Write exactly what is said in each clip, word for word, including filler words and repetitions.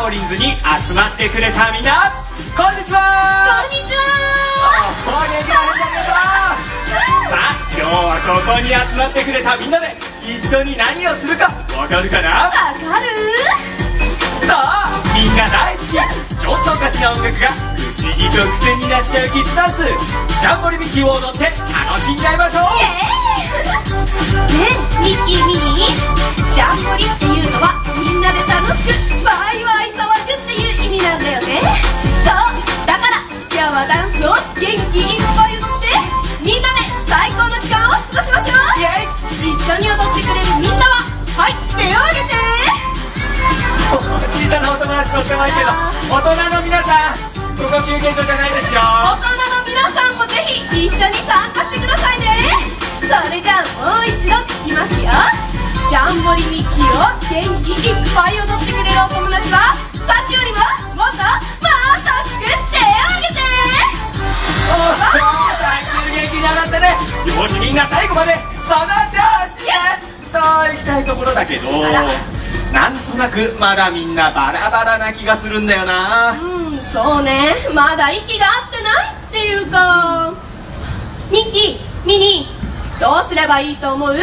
ボリンズに集まってくれたみんな、こんにちは。 こんにちは。 お元気な皆さん。さあ今日はここに集まってくれたみんなで一緒に何をするかわかるかな？ わかる？ さあみんな大好き、ちょっとおかしな音楽が不思議と癖になっちゃうキッズダンス、ジャンボリミッキーを踊って楽しんじゃいましょう。 ねえミッキーミニー、ジャンボリっていうのはみんなで楽しくワイワイ騒ぐっていう意味なんだよね。そうだから今日はダンスを元気いっぱい踊ってみんなで最高の時間を過ごしましょう。イエイ。一緒に踊ってくれるみんなははい手を挙げて。 小さなお友達とってもいいけど、大人の皆さんここ休憩所じゃないですよ。 大人の皆さんもぜひ一緒に参加してくださいね。それじゃあもう一度聞きますよ。ジャンボリミッキーを元気いっぱい踊ってくれるお友達はさっきよりももっともっと熱く手を挙げて。 おー、さっきより元気になったね。よしみんな最後までその調子でと行きたいところだけど、なんとなくまだみんなバラバラな気がするんだよな。 うん、そうね、まだ息が合ってないっていうか。ミッキー、ミニー、どうすればいいと思う？わわわわ、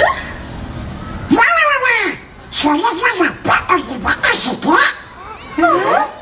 それならパパに任せて。うん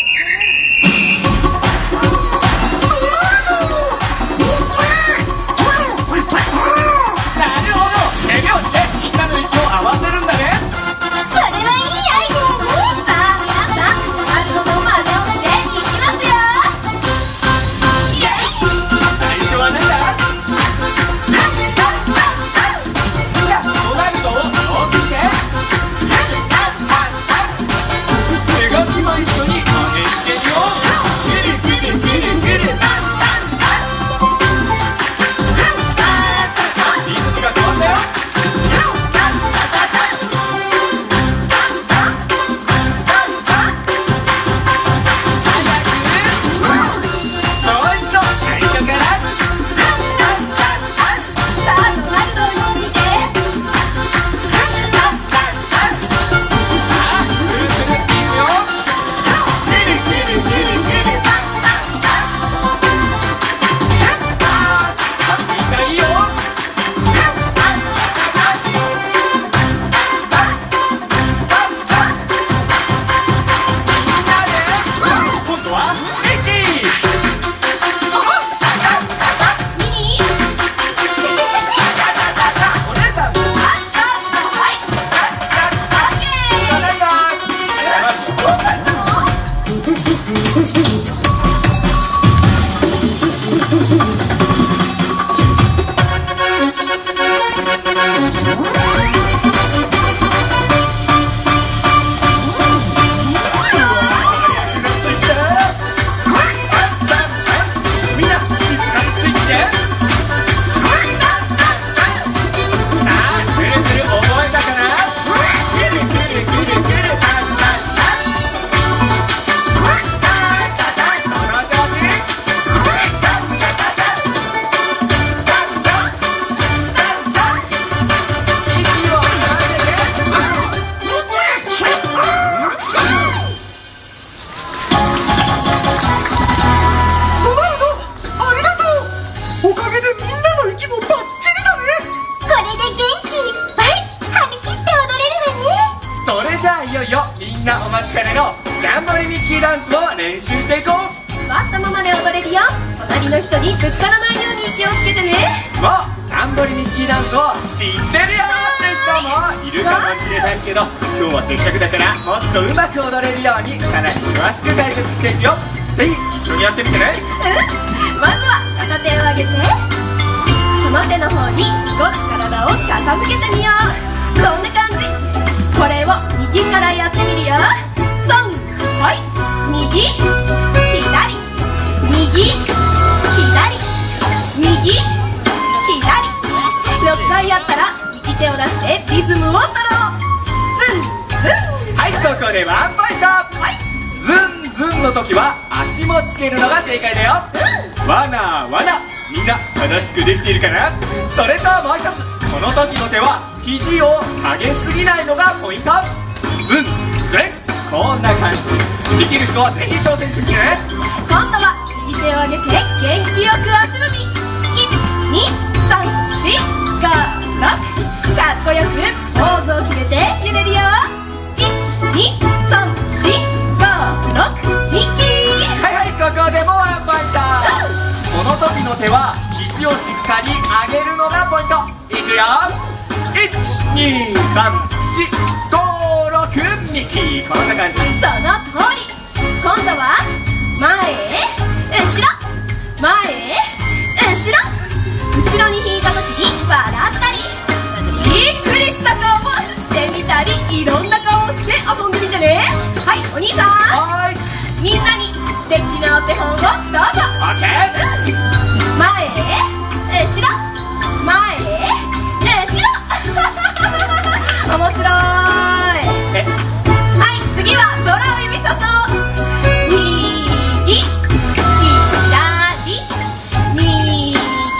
お待ちかねのジャンボリミッキーダンスを練習していこう。 座ったままで踊れるよ。隣の人にぶつからないように気をつけてね。 もうジャンボリミッキーダンスを知ってるよって人もいるかもしれないけど、今日はせっかくだからもっとうまく踊れるようにさらに詳しく解説していくよ。ぜひ一緒にやってみてね。 うん、まずは片手を上げて、その手の方に少し体を傾けてみよう。こんな感じ。これを右からやってみるよ。さん、はい、右、左、右、左、右、左。ろっかいやったら右手を出してリズムを取ろう。ズンズン。 はい、ここでワンポイント。 はい、 ズンズンの時は足もつけるのが正解だよ。 うん、 わなわな、みんな正しくできているかな。それともう一つ、この時の手は肘を下げすぎないのがポイント。ズンズン、 こんな感じ。できる人はぜひ挑戦してみてね。 今度は右手を上げて元気よく足踏み。いちにさんしごろく、かっこよくポーズを決めて揺れるよ。いちにさんしごろく、ミッキー。 はいはい、ここでもワンポイント。この時の手は肘をしっかり上げるのがポイント。いくよ。いちにさんしごろく、ミッキー。こんな感じ。 その通り。今度は前へ後ろ、前へ後ろ、後ろに引いた時に笑ったりびっくりした顔をしてみたり、いろんな顔をして遊んでみてね。はい、お兄さん、 はーい、 みんなに素敵なお手本をどうぞ。 オッケー。 前へ後ろ、前へ後ろ面白い。 え、 はい、次は空を指さそう。右、左、右、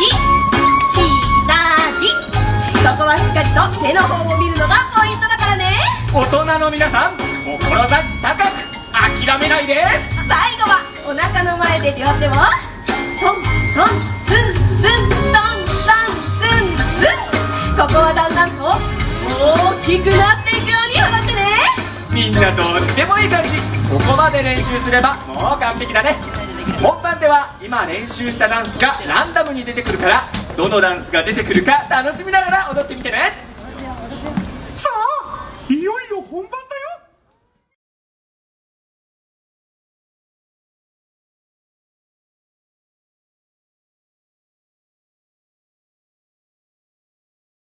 左。ここはしっかりと手の方を見るのがポイントだからね。 大人の皆さん、志高く諦めないで。 最後はお腹の前で両手をトントンツンツントントンツンツン。ここはだんだんと大きくなっていくように放ってね。 みんなとってもいい感じ。ここまで練習すればもう完璧だね。本番では今練習したダンスがランダムに出てくるから、どのダンスが出てくるか楽しみながら踊ってみてね。